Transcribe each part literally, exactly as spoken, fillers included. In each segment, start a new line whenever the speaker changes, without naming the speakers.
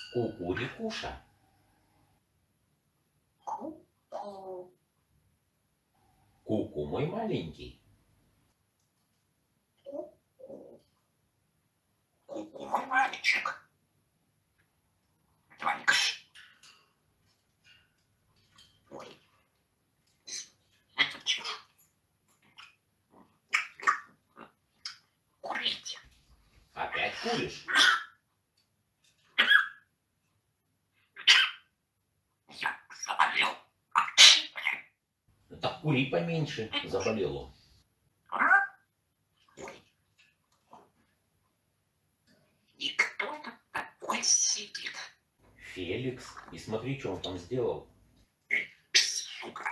Кукурикуша.
Ку-ку.
Куку мой маленький.
Ку-ку. Ку-ку, мой мальчик. Давай, кш. Ой. Это чего? Курите.
Опять куришь?
Я заболел.
Так кури поменьше, заболел он.
Ой. И кто это такой сидит?
Феликс. И смотри, что он там сделал.
Сука.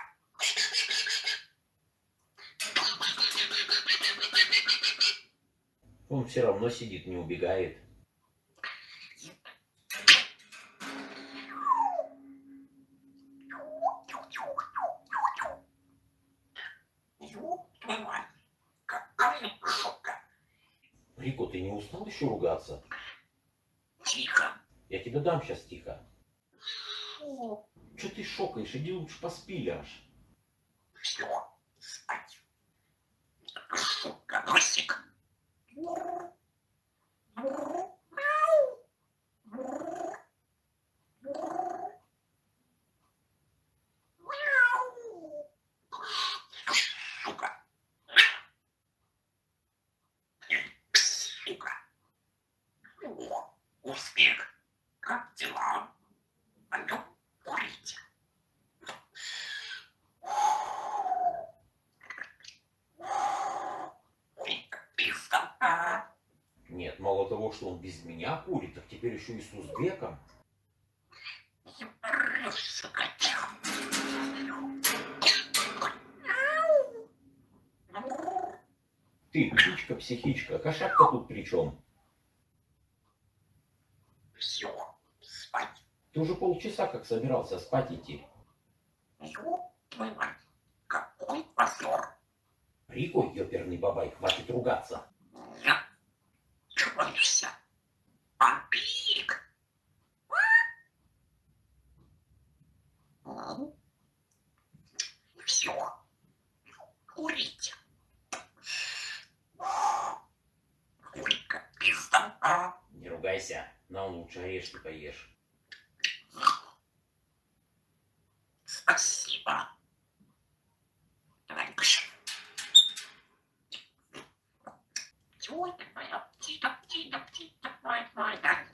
Он все равно сидит, не убегает.
Твою мать, какая сука.
Рико, ты не устал еще ругаться?
Тихо.
Я тебе дам сейчас тихо.
Фу.
Че ты шокаешь? Иди лучше поспи ляжь.
Все, спать. Сука, носик. Сука. Сука. О, успех. Как дела? Алло, курите. Пизда.
Нет, мало того, что он без меня курит, так теперь еще и с узбеком.
Сука.
Ты, птичка-психичка, кошак-то тут при чем?
Все, спать.
Ты уже полчаса как собирался спать идти.
Ёб твою мать, какой позор.
Рико, ёперный бабай, хватит ругаться.
Я чувствуешься. Папик. Все, курите. Курика, пизда.
Не ругайся, на лучше орешки поешь.
Спасибо. Давай, кш. Чего ты моя птица, птица, птица, твой, твой, да?